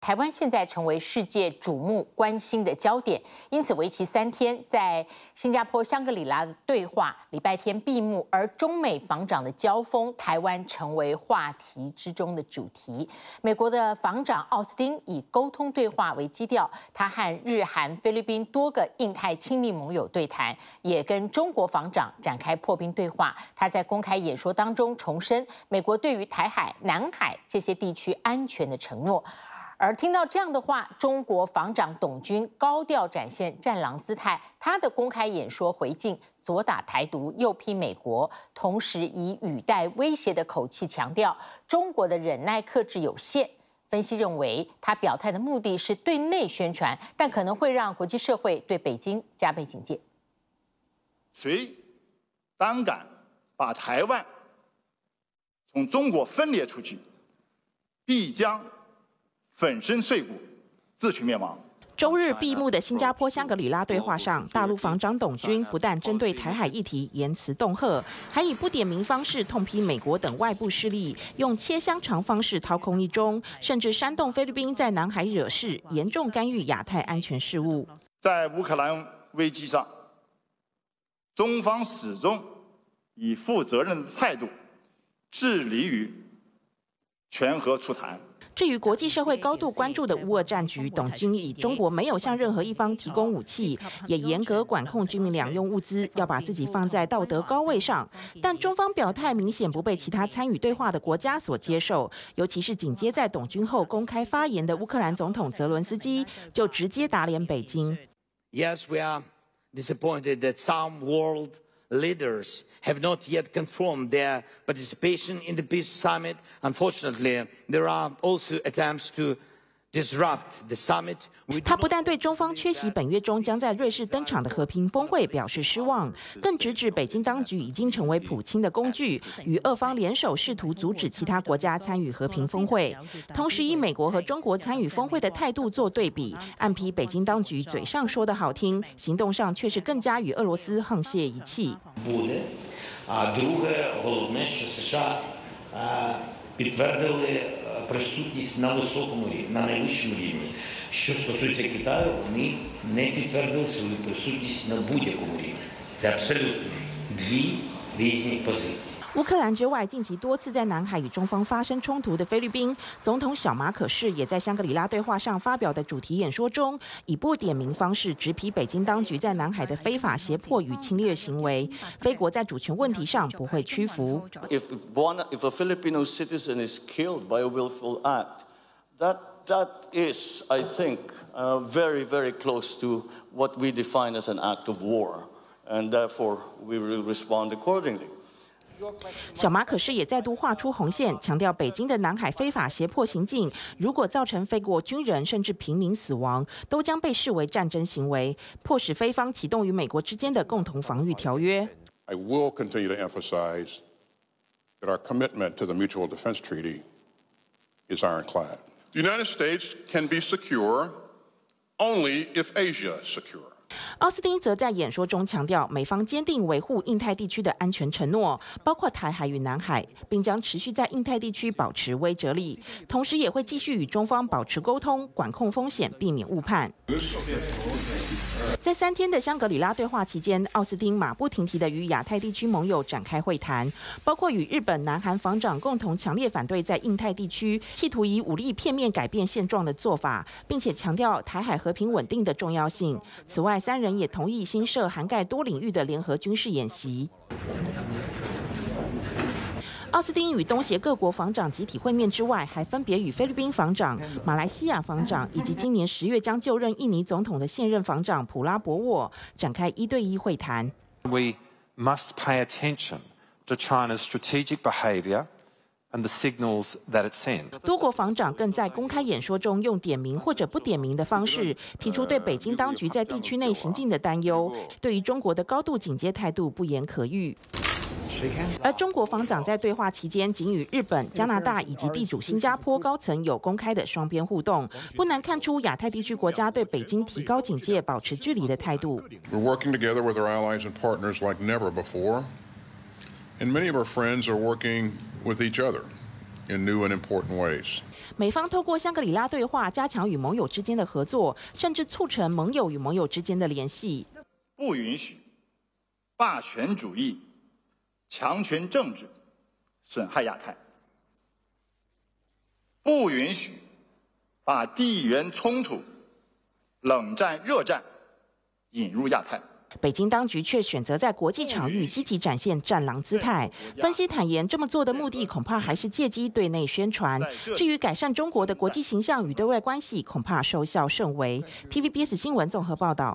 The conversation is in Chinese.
台湾现在成为世界瞩目关心的焦点，因此为期3天，在新加坡香格里拉的对话，礼拜天闭幕。而中美防长的交锋，台湾成为话题之中的主题。美国的防长奥斯汀以沟通对话为基调，他和日韩、菲律宾多个印太亲密盟友对谈，也跟中国防长展开破冰对话。他在公开演说当中重申美国对于台海、南海这些地区安全的承诺。而听到这样的话，中国防长董军高调展现战狼姿态，他的公开演说回敬左打台独，右批美国，同时以语带威胁的口气强调中国的忍耐克制有限。分析认为，他表态的目的是对内宣传，但可能会让国际社会对北京加倍警戒。 谁胆敢把台湾从中国分裂出去，必将粉身碎骨，自取灭亡。 周日闭幕的新加坡香格里拉对话上，大陆防长董军不但针对台海议题言辞恫吓，还以不点名方式痛批美国等外部势力用切香肠方式掏空一中，甚至煽动菲律宾在南海惹事，严重干预亚太安全事务。 在乌克兰危机上，中方始终以负责任的态度致力于全和促谈。 至于国际社会高度关注的乌俄战局，董军以中国没有向任何一方提供武器，也严格管控军民两用物资，要把自己放在道德高位上。但中方表态明显不被其他参与对话的国家所接受，尤其是紧接在董军后公开发言的乌克兰总统泽伦斯基，就直接打脸北京。 Yes, we are disappointed that some world leaders have not yet confirmed their participation in the peace summit. Unfortunately, there are also attempts to disrupt the summit. 他不但对中方缺席本月中将在瑞士登场的和平峰会表示失望，更直指北京当局已经成为普京的工具，与俄方联手试图阻止其他国家参与和平峰会。同时以美国和中国参与峰会的态度做对比，暗批北京当局嘴上说的好听，行动上却是更加与俄罗斯沆瀣一气。 Друге, головне, що США підтвердили присутність на високому рівні, на найвищому рівні. Що стосується Китаю, вони не підтвердили свою присутність на будь-якому рівні. Це абсолютно дві різні позиції. 乌克兰之外，近期多次在南海与中方发生冲突的菲律宾总统小马可仕，也在香格里拉对话上发表的主题演说中，以不点名方式直批北京当局在南海的非法胁迫与侵略行为。菲国在主权问题上不会屈服。 If a Filipino citizen is killed by a willful act, that is, I think, very, very close to what we define as an act of war, and therefore we will respond accordingly. 小马可仕也再度画出红线，强调北京的南海非法胁迫行径，如果造成菲国军人甚至平民死亡，都将被视为战争行为，迫使菲方启动与美国之间的共同防御条约。 I will continue to emphasize that our commitment to the Mutual Defense Treaty is ironclad. The United States can be secure only if Asia is secure. 奥斯汀则在演说中强调，美方坚定维护印太地区的安全承诺，包括台海与南海，并将持续在印太地区保持威慑力，同时也会继续与中方保持沟通，管控风险，避免误判。在3天的香格里拉对话期间，奥斯汀马不停蹄地与亚太地区盟友展开会谈，包括与日本、南韩防长共同强烈反对在印太地区企图以武力片面改变现状的做法，并且强调台海和平稳定的重要性。此外，3人也同意新设涵盖多领域的联合军事演习。奥斯汀与东协各国防长集体会面之外，还分别与菲律宾防长、马来西亚防长以及今年10月将就任印尼总统的现任防长普拉博沃展开1对1会谈。 We must pay attention to China's strategic behaviour and the signals that it sends. 多国防长更在公开演说中用点名或者不点名的方式，提出对北京当局在地区内行径的担忧，对于中国的高度警戒态度不言可喻。而中国防长在对话期间，仅与日本、加拿大以及地主新加坡高层有公开的双边互动，不难看出亚太地区国家对北京提高警戒、保持距离的态度。 We're working together with our allies and partners like never before, and many of our friends are working with each other in new and important ways. 美方透过香格里拉对话，加强与盟友之间的合作，甚至促成盟友与盟友之间的联系。 不允许霸权主义、强权政治损害亚太，不允许把地缘冲突、冷战、热战引入亚太。 北京当局却选择在国际场域积极展现战狼姿态。分析坦言，这么做的目的恐怕还是借机对内宣传。至于改善中国的国际形象与对外关系，恐怕收效甚微。TVBS 新闻综合报道。